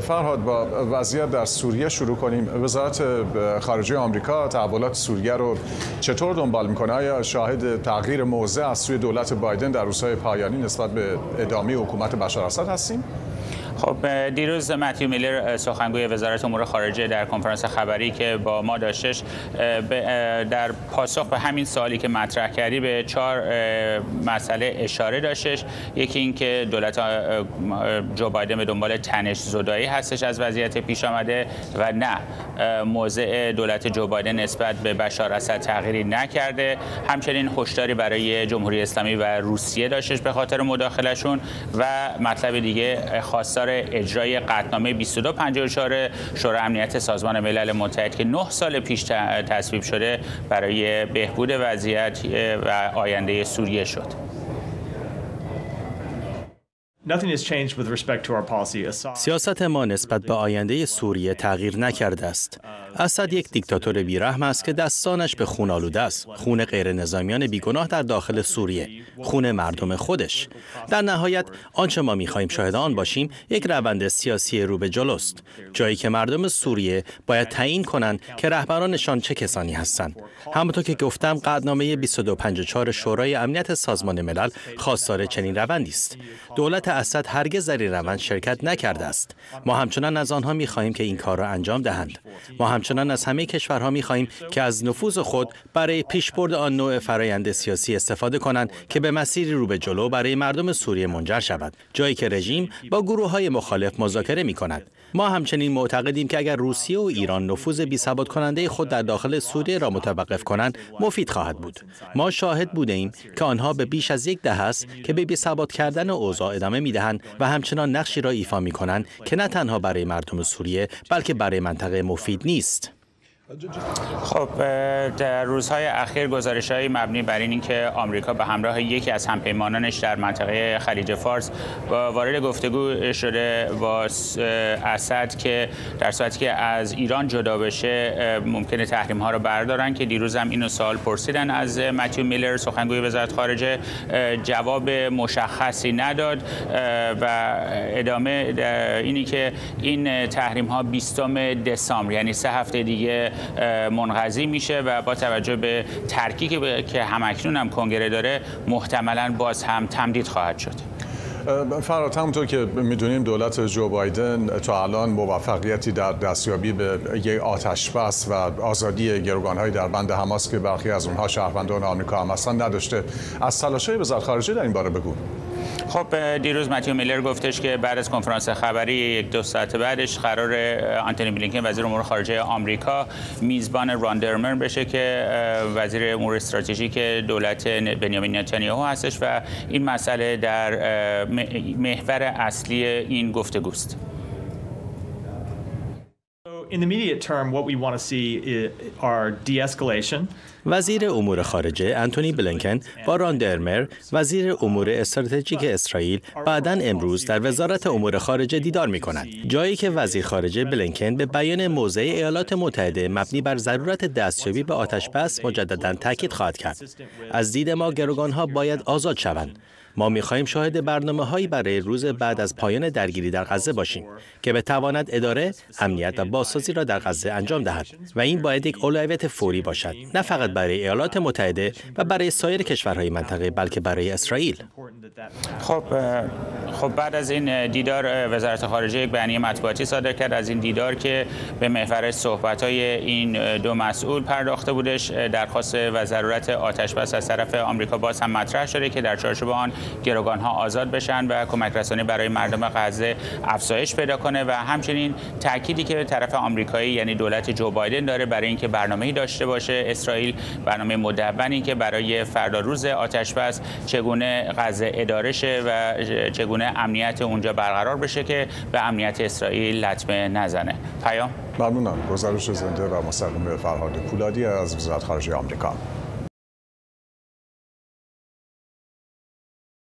فرهاد، با وضعیت در سوریه شروع کنیم. وزارت خارجه آمریکا تحولات سوریه رو چطور دنبال میکنه؟ آیا شاهد تغییر موضع از سوی دولت بایدن در روزهای پایانی نسبت به ادامه حکومت بشار اسد هستیم؟ خب دیروز متیو میلر سخنگوی وزارت امور خارجه در کنفرانس خبری که با ما داشتش در پاسخ به همین سوالی که مطرح کردی به 4 مسئله اشاره داشتش. یکی این که دولت جو بایدن به دنبال تنش زدایی هستش از وضعیت پیش آمده و نه، موضع دولت جو بایدن نسبت به بشار اسد تغییری نکرده. همچنین هشداری برای جمهوری اسلامی و روسیه داشتش به خاطر مداخلهشون و مطلب دیگه خواستار اجرای قطعنامه 2254 شورای امنیت سازمان ملل متحد که 9 سال پیش تصویب شده برای بهبود وضعیت و آینده سوریه شد. سیاست ما نسبت به آینده سوریه تغییر نکرده است. اسد یک دیکتاتور بیرحم است که دستانش به خون آلوده است. خون غیر نظامیان بیگناه در داخل سوریه، خون مردم خودش. در نهایت آنچه ما می‌خواهیم شاهد آن باشیم یک روند سیاسی رو به جلوست، جایی که مردم سوریه باید تعیین کنند که رهبرانشان چه کسانی هستند. همونطور که گفتم قطعنامه 2254 شورای امنیت سازمان ملل خواستار چنین روندی است. دولت اسد هرگز در این روند شرکت نکرده است. ما همچنان از آنها می‌خواهیم که این کار را انجام دهند. ما همچنان از همه کشورها می‌خواهیم که از نفوذ خود برای پیشبرد آن نوع فرآیند سیاسی استفاده کنند که به مسیری رو به جلو برای مردم سوریه منجر شود، جایی که رژیم با گروه‌های مخالف مذاکره می‌کند. ما همچنین معتقدیم که اگر روسیه و ایران نفوذ بی‌ثبات کننده خود در داخل سوریه را متوقف کنند، مفید خواهد بود. ما شاهد بودیم که آنها به بیش از 1 دهه است که به بی‌ثبات کردن اوضاع ادامه می‌دهند و همچنان نقشی را ایفا می‌کنند که نه تنها برای مردم سوریه بلکه برای منطقه مفید نیست. خب در روزهای اخیر گزارش‌های مبنی بر اینکه آمریکا به همراه یکی از همپیمانانش در منطقه خلیج فارس وارد گفتگو شده با اسد که در صورتی که از ایران جدا بشه ممکنه تحریم‌ها رو بردارن، که دیروز هم اینو سوال پرسیدن از متیو میلر سخنگوی وزارت خارجه، جواب مشخصی نداد و ادامه اینی که این تحریم‌ها 20 دسامبر یعنی 3 هفته دیگه منقضی میشه و با توجه به ترکیبی که همکنون هم کنگره داره محتملاً باز هم تمدید خواهد شد. فرهاد، همونطور که میدونیم دولت جو بایدن تا الان موفقیتی در دستیابی به یک آتشبس و آزادی گروگان‌های در بند حماس که برخی از اونها شهروندان آمریکا هم هستند نداشته. از تلاش‌های وزارت خارجه در این باره بگو. خب دیروز متیو میلر گفتش که بعد از کنفرانس خبری 1-2 ساعت بعدش قرار آنتونی بلینکن وزیر امور خارجه آمریکا میزبان ران درمر بشه که وزیر امور استراتژیک دولت بنیامین نتانیاهو هستش و این مسئله در محور اصلی این گفتگوست. In the immediate term, what we want to see are de-escalation. وزیر امور خارجه آنتونی بلینکن با ران درمر وزیر امور استراتژیک اسرائیل بعداً امروز در وزارت امور خارجه دیدار می‌کنند، جایی که وزیر خارجه بلینکن به بیان موضع ایالات متحده مبنی بر ضرورت دستیابی به آتش‌بس مجدداً تاکید خواهد کرد. از دید ما گروگان‌ها باید آزاد شوند. ما می‌خواهیم شاهد برنامه‌هایی برای روز بعد از پایان درگیری در غزه باشیم که بتواند اداره، امنیت و بازسازی را در غزه انجام دهد و این باید یک اولویت فوری باشد، نه فقط برای ایالات متحده و برای سایر کشورهای منطقه بلکه برای اسرائیل. خب بعد از این دیدار وزارت خارجه یک بیانیه مطبوعاتی صادر کرد از این دیدار که به محور صحبت‌های این 2 مسئول پرداخته بودش. درخواست و ضرورت آتش‌بس از طرف آمریکا باز هم مطرح شده که در چارچوب آن گروگان‌ها آزاد بشن و کمک رسانی برای مردم غزه افزایش پیدا کنه و همچنین تأکیدی که طرف آمریکایی یعنی دولت جو بایدن داره برای اینکه برنامه‌ای داشته باشه اسرائیل، برنامه مدونی که برای فردا روز آتش‌بس چگونه غزه اداره شه و چگونه امنیت اونجا برقرار بشه که به امنیت اسرائیل لطمه نزنه. پیام. ممنونم. گزارش زنده و مستقیم فرهاد پولادی از وزارت خارجه آمریکا.